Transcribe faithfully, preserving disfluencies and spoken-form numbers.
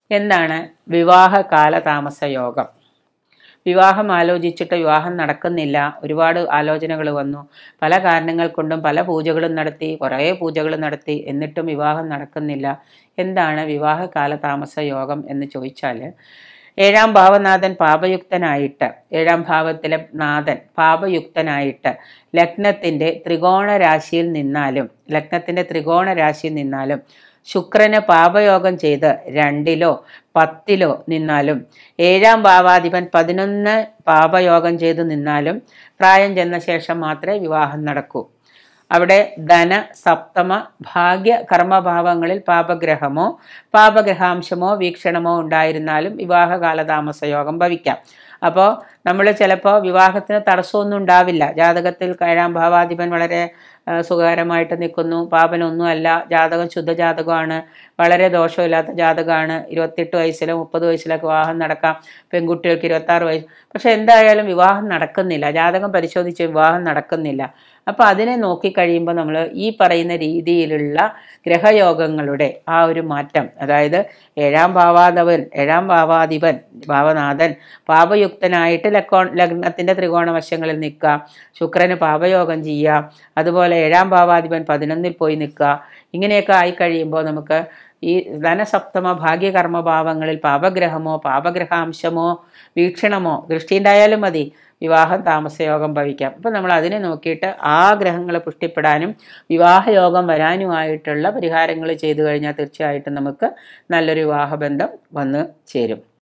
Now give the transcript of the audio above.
എന്താണ് വിവാഹ കാലതാമസ യോഗം? വിവാഹം ആലോചിച്ചിട്ട് വിവാഹം നടക്കുന്നില്ല, ഒരുപാട് ആലോചനകൾ വന്നു, പല കാരണങ്ങൾ കൊണ്ടും പല പൂജകളും നടത്തി, കുറേ പൂജകൾ നടത്തി, എന്നിട്ടും വിവാഹം നടക്കുന്നില്ല. എന്താണ് വിവാഹ കാലതാമസ യോഗം എന്ന് ചോദിച്ചാൽ, ഏഴാം ഭാവനാഥൻ പാപയുക്തനായിട്ട്, ഏഴാം ഭാവത്തിലെ നാഥൻ പാപയുക്തനായിട്ട് ലഗ്നത്തിൻ്റെ ത്രികോണ രാശിയിൽ നിന്നാലും ലഗ്നത്തിൻ്റെ ത്രികോണ രാശിയിൽ നിന്നാലും ശുക്രന് പാപയോഗം ചെയ്ത് രണ്ടിലോ പത്തിലോ നിന്നാലും ഏഴാം ഭാവാധിപൻ പതിനൊന്ന് പാപയോഗം ചെയ്ത് നിന്നാലും പ്രായം ചെന്ന ശേഷം മാത്രമേ വിവാഹം നടക്കൂ. അവിടെ ധന സപ്തമ ഭാഗ്യ കർമ്മഭാവങ്ങളിൽ പാപഗ്രഹമോ പാപഗ്രഹാംശമോ വീക്ഷണമോ ഉണ്ടായിരുന്നാലും വിവാഹ കാലതാമസ യോഗം ഭവിക്കാം. അപ്പോൾ നമ്മൾ ചിലപ്പോൾ വിവാഹത്തിന് തടസ്സമൊന്നും ഉണ്ടാവില്ല. ജാതകത്തിൽ ഏഴാം ഭാവാധിപൻ വളരെ സുഖകരമായിട്ട് നിൽക്കുന്നു, പാപനൊന്നുമല്ല, ജാതകം ശുദ്ധജാതകമാണ്, വളരെ ദോഷമില്ലാത്ത ജാതകമാണ്, ഇരുപത്തെട്ട് വയസ്സിലോ മുപ്പത് വയസ്സിലൊക്കെ വിവാഹം നടക്കാം, പെൺകുട്ടികൾക്ക് ഇരുപത്താറ് വയസ്സ്. പക്ഷെ എന്തായാലും വിവാഹം നടക്കുന്നില്ല, ജാതകം പരിശോധിച്ച് വിവാഹം നടക്കുന്നില്ല. അപ്പോൾ അതിനെ നോക്കിക്കഴിയുമ്പോൾ നമ്മൾ ഈ പറയുന്ന രീതിയിലുള്ള ഗ്രഹയോഗങ്ങളുടെ ആ ഒരു മാറ്റം, അതായത് ഏഴാം ഭാവാധിപൻ ഏഴാം ഭാവാധിപൻ ഭാവനാഥൻ പാപയുക്തനായിട്ട് ലക്കോ ലഗ്നത്തിൻ്റെ ത്രികോണ വശങ്ങളിൽ നിൽക്കുക, ശുക്രന് പാപയോഗം ചെയ്യുക, അതുപോലെ ഏഴാം ഭാവാധിപൻ പതിനൊന്നിൽ പോയി നിൽക്കുക, ഇങ്ങനെയൊക്കെ ആയിക്കഴിയുമ്പോൾ നമുക്ക് ഈ ധനസപ്തമ ഭാഗ്യകർമ്മഭാവങ്ങളിൽ പാപഗ്രഹമോ പാപഗ്രഹാംശമോ വീക്ഷണമോ ദൃഷ്ടി ഉണ്ടായാലും മതി, വിവാഹം താമസയോഗം ഭവിക്കാം. അപ്പോൾ നമ്മൾ അതിനെ നോക്കിയിട്ട് ആ ഗ്രഹങ്ങളെ പുഷ്ടിപ്പെടാനും വിവാഹയോഗം വരാനുമായിട്ടുള്ള പരിഹാരങ്ങൾ ചെയ്തു കഴിഞ്ഞാൽ തീർച്ചയായിട്ടും നമുക്ക് നല്ലൊരു വിവാഹബന്ധം വന്നു ചേരും.